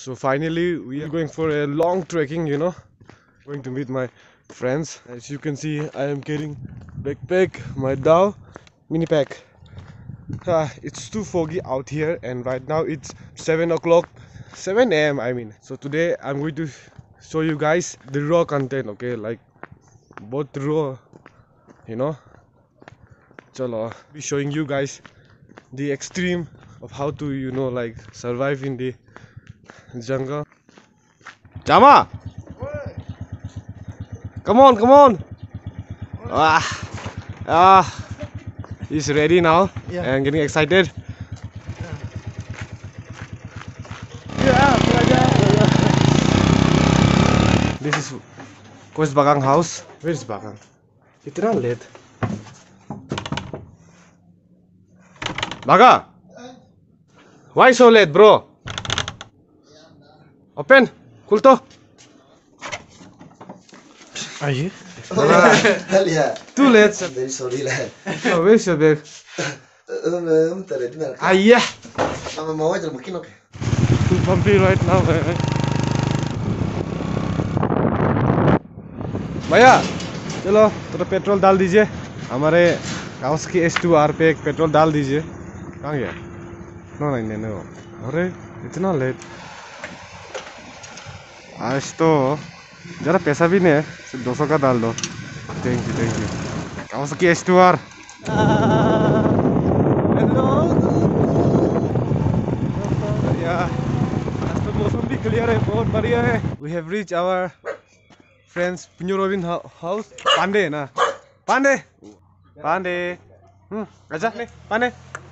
So finally we are going for a long trekking, you know, going to meet my friends. As you can see, I am carrying backpack, my dao, mini pack. It's too foggy out here, and right now it's 7 o'clock, 7 a.m. I mean. So today I'm going to show you guys the raw content, okay, like both raw, you know. Chalo, be showing you guys the extreme of how to, you know, like survive in the jungle. Jama, come on, come on. He's ready now, yeah, and getting excited. This is Coach Bakang house. Where is Bakang? Itna late. Baga, why so late, bro? Open, kulto. Are you? Yeah. Too late. Very sorry, lad. Oh, where's your bag? Yeah. I'm okay. Too bumpy right now. भैया चलो थोड़ा petrol डाल दीजिए हमारे Kawasaki S2R पे एक petrol डाल दीजिए कहाँ गया नो नहीं नो अरे इतना लेट आज तो ज़रा पैसा भी नहीं है सिर्फ 200 का डाल दो thank you Kawasaki S2R hello यार आज तो मौसम भी क्लियर है बहुत बढ़िया है we have reach our friends, Punyo Robin house. Pande na. Pande. अच्छा नहीं पाने.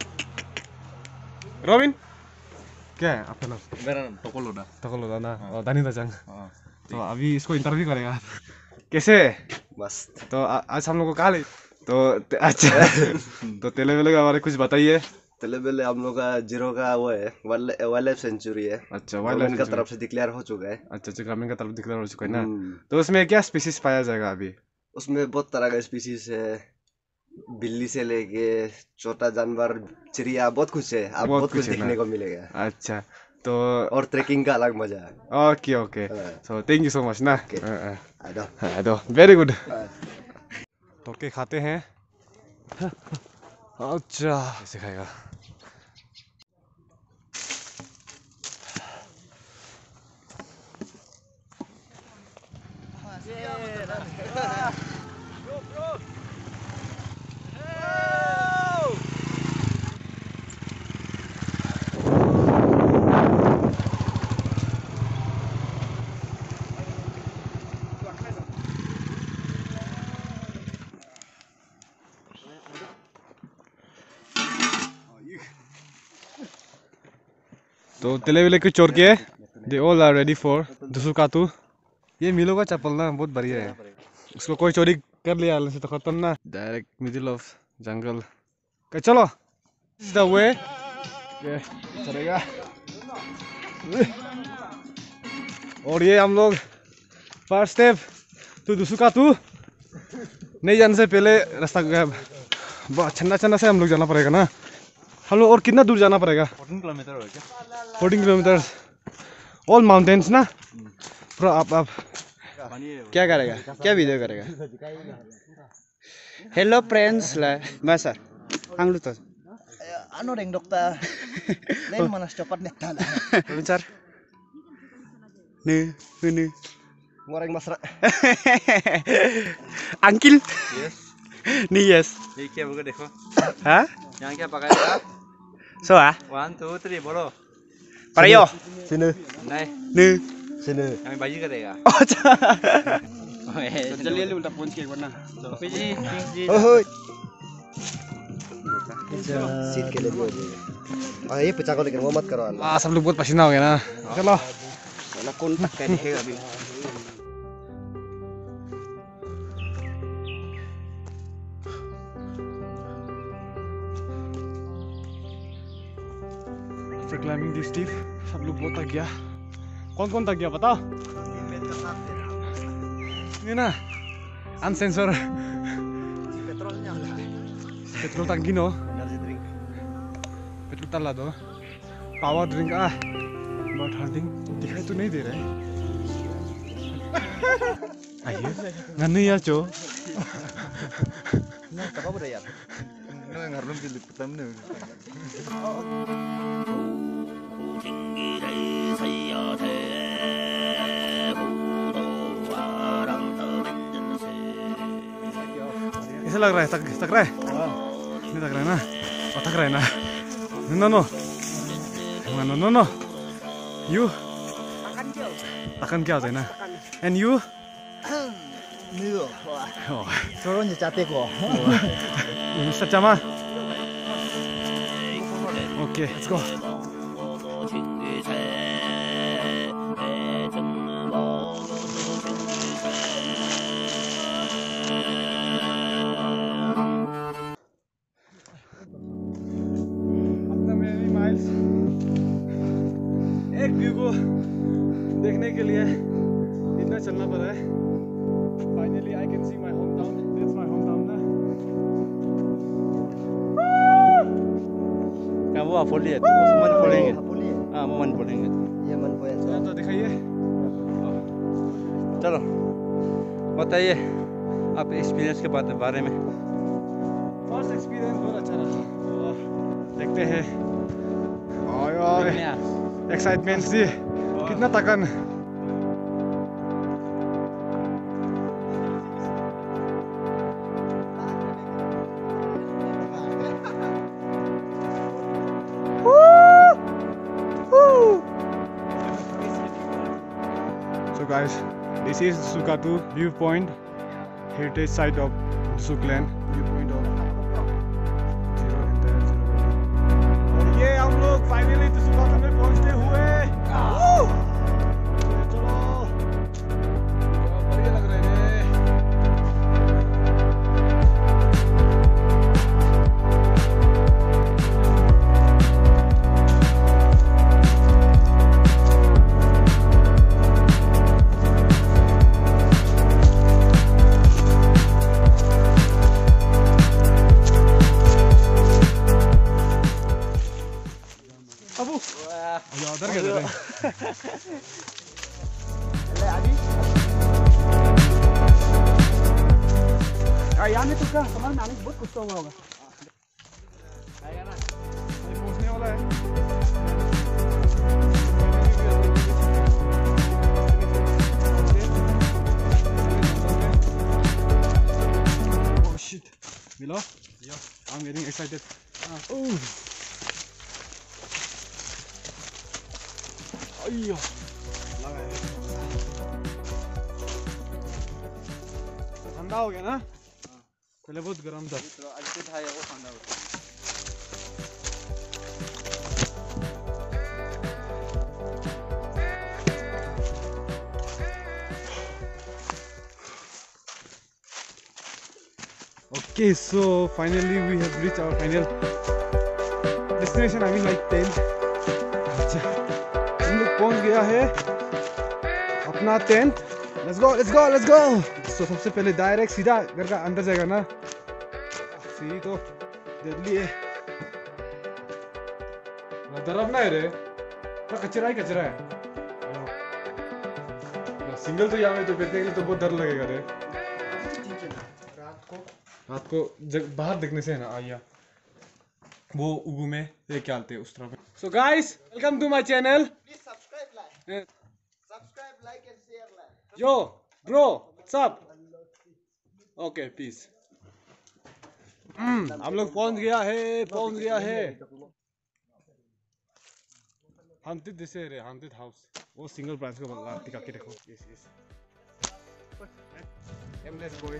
Robin. क्या है आपका नाम? मेरा नाम टकोलोडा ना. दानिदा चंग. तो अभी इसको इंटरव्यू करेगा. कैसे? बस. तो आज हम लोग को कहाँ ले? तो अच्छा. तो तेलेवेले का बारे कुछ बताइए. तेलेवेले हम लोग का जीरो का वो है वाइल्ड लाइफ सेंचुरी है. अच्छा वाइल्ड लाइफ का तरफ से डिक्लेयर हो चुका है. अच्छा गवर्नमेंट का तरफ डिक्लेयर हो चुका है ना. तो उसमें क्या स्पीशीज पाया जाएगा अभी? उसमें बहुत तरह का स्पीशीज है. बिल्ली से लेके छोटा जानवर चिड़िया बहुत कुछ है. आप बहुत कुछ देखने को मिलेगा. अच्छा तो और ट्रेकिंग का अलग मजा है. Okay so thank you so much ना. आदो वेरी गुड. तो के खाते हैं. अच्छा ऐसे खाएगा. तो तेलेवेले के चोर के they all are ready for दुसुकातु. ये मिलो का चप्पल ना बहुत बढ़िया है. उसको कोई चोरी कर लिया से तो खत्म ना. Direct middle of jungle. चलो दिस इज द वे. चलेगा. और ये हम लोग फर्स्ट स्टेप तो दुसुकातु नहीं जाने से पहले रास्ता बहुत छन्ना से हम लोग जाना पड़ेगा ना. हम लोग और कितना दूर जाना पड़ेगा? 14 किलोमीटर हो क्या? 14 किलोमीटर. ऑल माउंटेन्स ना पूरा आप क्या करेगा? क्या वीडियो करेगा? हेलो फ्रेंड्स ला मैं सर आंगलु तो ano ring dokter lain mana cepat netala bentar nih goreng masra. Uncle yes नी यस ये क्या होगा देखो. हाँ यहाँ क्या पकाएगा? so 1 2 3 बोलो. para yo Sini. नहीं Sini. हमें बाजी करेगा. चलिए उल्टा पहुंच के एक बार ना. जी Oh. सीट के लिए भी हो जाएगा. ये पचा को लेकर वो मत करो. सब लोग बहुत पसीना हो गया ना. चलो ना कौन तक का दिखेगा अभी. After climbing this steep, सब लोग बहुत थक गया. कौन थक गया बताओ? ये ना अनसेंसर petrol tangki no. Petrol talado. Power drink but hunting दिखाई तो नहीं दे रहा है। आइए नन्हे यार चो Apa udah ya? कैसा लग रहा है? तक रहा है? नहीं तक रहा है ना? और थक रहा है ना? No. You? Takan क्या होता है ना? And you? Nilo. Oh. Soalnya capek kok. Mr. Chama. Okay, let's go. एक व्यू को देखने के लिए इतना चलना पड़ा है। Finally I can see my hometown. That's my hometown ना। क्या वो आप बोलिए तो मन बोलेंगे Boleh. हाँ मन बोलेंगे Iya man po yan. तो दिखाइए। चलो बताइए आप एक्सपीरियंस के बारे में। फर्स्ट एक्सपीरियंस बहुत अच्छा रहा। और देखते हैं। ओए एक्साइटमेंट सी कितना तकन। So guys, this is Sukatu viewpoint, heritage site of Sukland, viewpoint of Zero entire Zero Valley. और ये हम लोग फाइनली Sukatu में पहुंचते हुए। चलो, बढ़िया लग रहा है। उधर क्या कर रहे हैं? यहाँ में तो क्या सामान में आने से बहुत कुछ तो होगा। आएगा ना? अभी पहुंचने वाला है। Oh shit, Milo? Yeah, I'm getting excited. अय्यो लगा है। ठंडा हो गया ना? पहले बहुत गर्म था। Okay, so finally we have reached our final destination. I mean like tent. अच्छा, हम लोग पहुंच गया है अपना टेंट। Let's go. So सबसे पहले डायरेक्ट सीधा घर का अंदर जाएगा ना? सीधी तो डेडली है। डरना है रे? ना कचरा है। सिंगल तो यहाँ में तो बैठने के लिए तो बहुत डर लगेगा रे। रात को बाहर देखने से है ना आया वो उगू में ये क्या आते उस तरफ। So guys, welcome to my channel. Please subscribe, like and share. Yo bro, what's up? Okay peace. हम लोग पहुंच गया है। हांटेड दिस है रे, हांटेड हाउस। वो सिंगल ब्रांच को बंगला टिका के देखो। यस। Aimless boy.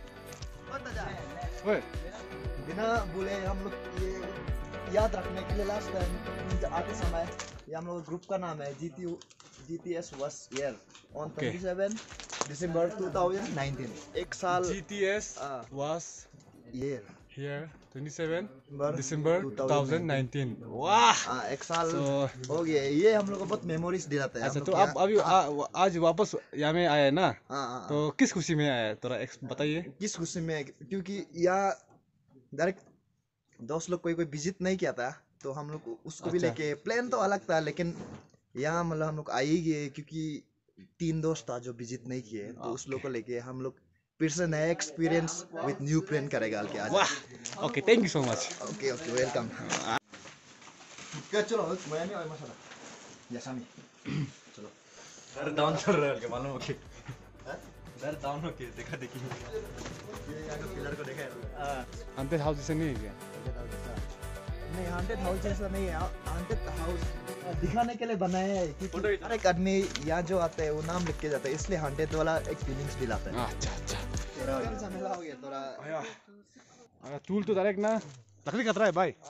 ओए बिना बोले हम लोग ये याद रखने के लिए लास्ट टाइम आते समय ये हम लोग ग्रुप का नाम है GTS was year on 27 December 2019। एक साल GTS was year here 27 December 2019। वाह, एक साल So- हो गया। ये हम लोग को बहुत मेमोरीज दिलाता है। अच्छा तो आप अभी आज वापस यहाँ में आए ना? हाँ, तो किस खुशी में आया थोड़ा बताइए। किस खुशी में, क्योंकि यहाँ डायरेक्ट दोस्त लोग कोई विजिट नहीं किया था तो हम लोग उसको भी अच्छा। लेके प्लान तो अलग था, लेकिन यहाँ मतलब हम लोग आ ही गए क्योंकि 3 दोस्त था जो विजिट नहीं किए, तो उस लोग को लेके हम लोग फिर से नया एक्सपीरियंस विद न्यू प्लान करेगा के आज। Okay thank you so much okay okay welcome. क्या चलो मैं नहीं आया मसाला या सामी चलो सर डाउन चल रहा है मालूम ओके सर डाउन हो के देखा देखी ये यहाँ का पिलर को देखा है। हांटेड हाउस जैसे नहीं है क्या? नहीं हांटेड हाउस जैसा नहीं है। हांटेड हाउस दिखाने के लिए बनाया है क्योंकि हर एक आदमी यहाँ जो आता है वो नाम लिख के जाता है, इसलिए हांटेड वाला एक फीलिंग्स दिलाता है। अच्छा अच्छा थोड़ा झमेला हो गया थोड़ा। अगर टूल तो डायरेक्ट ना लकड़ी खतरा है भाई।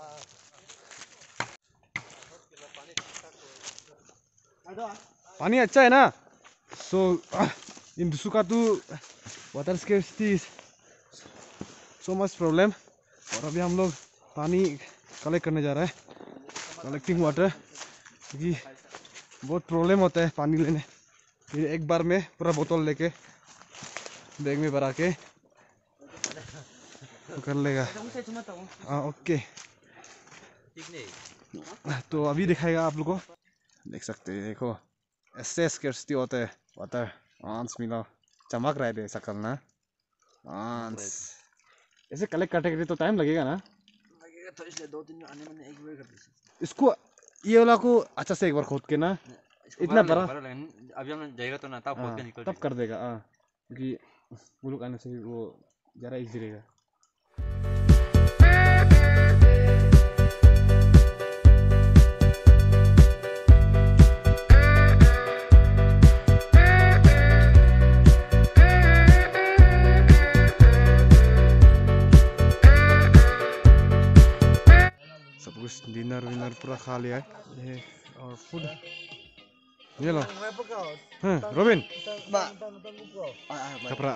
पानी अच्छा है ना? So in Dusukatu water scarcity so much problem. और अभी हम लोग पानी कलेक्ट करने जा रहे हैं, कलेक्टिंग वाटर, क्योंकि बहुत प्रॉब्लम होता है पानी लेने। फिर एक बार में पूरा बोतल लेके बैग में भरा के तो कर लेगा। हाँ ओके, तो अभी दिखाएगा आप लोग को, देख सकते हैं। देखो ऐसे स्केर्सिटी होता है वाटर। आंस मिला चमक रहा है शकल ना आंस। ऐसे कलेक्ट करने के लिए तो टाइम लगेगा ना? लगेगा तो इसलिए 2-3 में आने में एक बार कर दीजिए। इसको ये वाला को अच्छा से एक बार खोद के ना, इतना बड़ा अभी हम जाएगा तो ना तब खोद के निकल तब कर देगा। हाँ, क्योंकि वो लोग आने से वो ज़रा इजी रहेगा। सब कुछ डिनर विनर पूरा खा लिया है। ये और फूड ये लो। हाँ रोबिन कपड़ा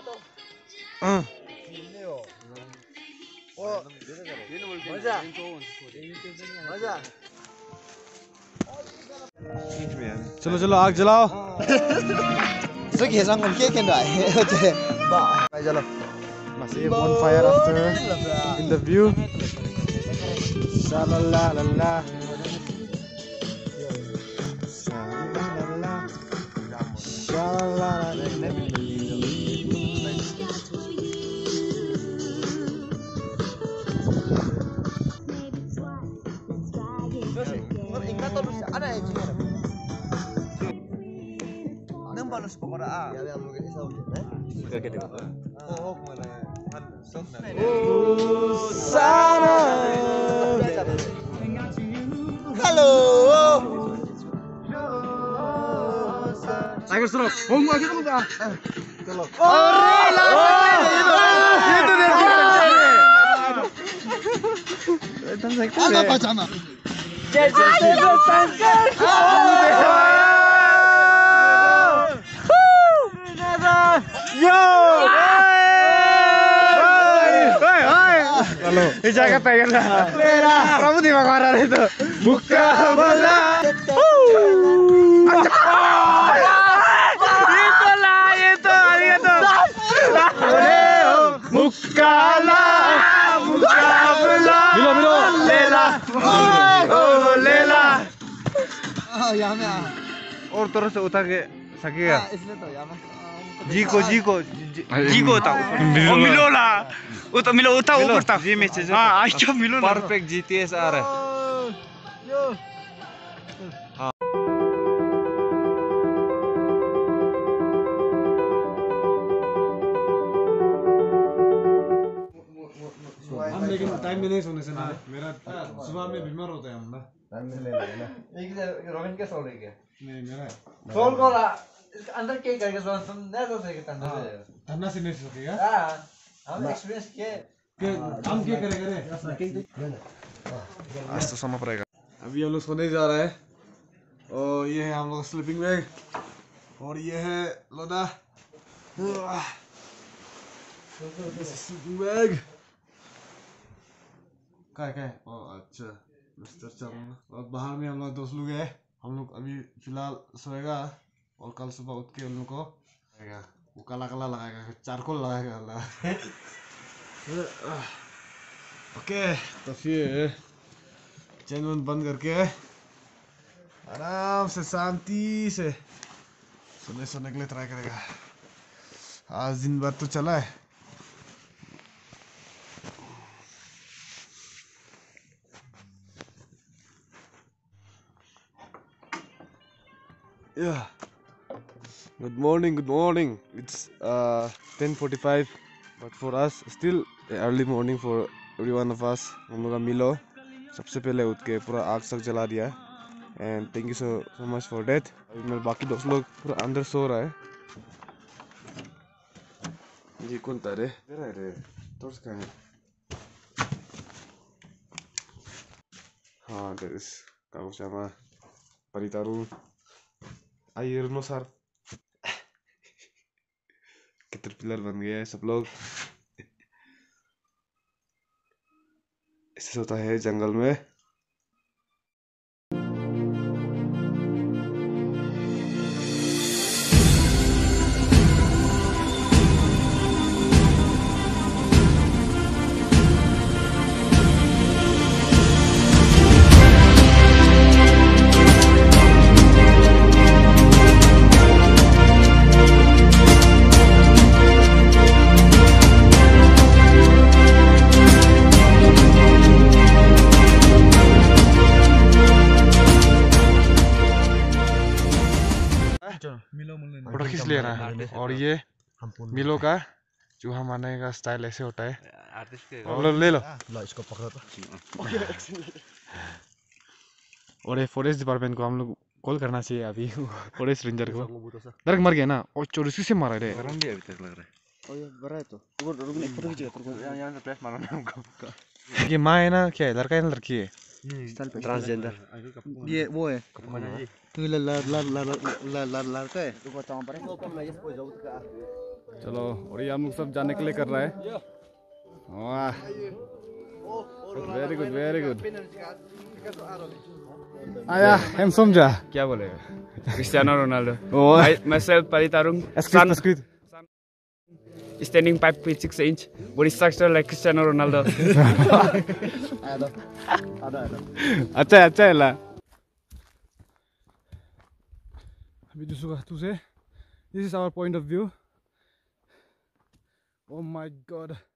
चलो चलो आग जलाओ। masih bonfire after in the view. Shalalala. Tiger Shroff. Oh, mau kita buka. Kalau. Ada pajama. Yo. Halo. Jaga pengen lah. Kamu di mana itu? Buka bola. Mukala, mukabla, milo, lela, oh lela. यहाँ में और तरह से उठा के सकेगा। इसलिए तो यहाँ में जी को था ऊपर मिलो ला वो तो मिलो उठा ऊपर था जी में से हाँ आज क्या मिलो ना परफेक्ट जीटीएस आ रहा है। हम लेकिन टाइम में नहीं सोने से ना, मेरा सुबह में बीमार होता है हम ना। रोबिन के सोल गया नहीं मेरा सोल को ला अंदर क्या करके सोल तुम नहीं सोच सकते ठंडा से ठंडा से नहीं सकेगा। हां हम एक्सपीरियंस किए हम क्या करेंगे आज तो सोना पड़ेगा। अभी हम लोग सोने जा रहे हैं और ये है हम लोग स्लीपिंग बैग और ये है लोदा स्लीपिंग बैग क्या है अच्छा मिस्टर चरण। और बाहर में हम लोग दोस्त लोग हैं। हम लोग अभी फिलहाल सोएगा और कल सुबह उठ के उन लोग को वो काला काला लगाएगा, चारकोल लगाएगा। ओके तो फिर चैनल बंद करके आराम से शांति से सोने के लिए ट्राई करेगा। आज दिन भर तो चला है। Yeah. Good morning. It's 10:45, but for us still early morning for every one of us. हम लोग का मिलो सबसे पहले उठ के पूरा आग सक जला दिया and thank you so much for that. अभी मेरे बाकी दोस्त लोग पूरा अंदर सो रहा है। ये कौन था रे? तेरा है रे? तोर्स कहाँ है? हाँ, there is kamu sama Paritarung. Air no sar caterpillar बन गया है सब लोग। ऐसे होता है जंगल में। फोटो खींच लिया ना। और ये मिलो का चूहा मारने का स्टाइल ऐसे होता है। ले लो। इसको पकड़ो तो। और ये फॉरेस्ट डिपार्टमेंट को हम लोग कॉल करना चाहिए अभी। फॉरेस्ट रेंजर को डायरेक्ट मर गया ना। और चोरी से मारा रे। गरम भी अभी तक लग रहा है। बड़ा है तो फोटो खींचेगा यहाँ से प्लेस मारना है हमको। ये माँ है ना, क्या है, लड़का है ना लड़की है? ट्रांसजेंडर। ये वो है लड़का है। चलो, और ये हम लोग सब जाने के लिए कर रहा है। वाह, वेरी गुड। आया हम समझा क्या बोलेगा? Cristiano Ronaldo. Oh, myself Paritarung, standing 5.6 inch, body structure like Cristiano Ronaldo. अच्छा है ला। अभी दूसरे, this is our point of view. Oh my God.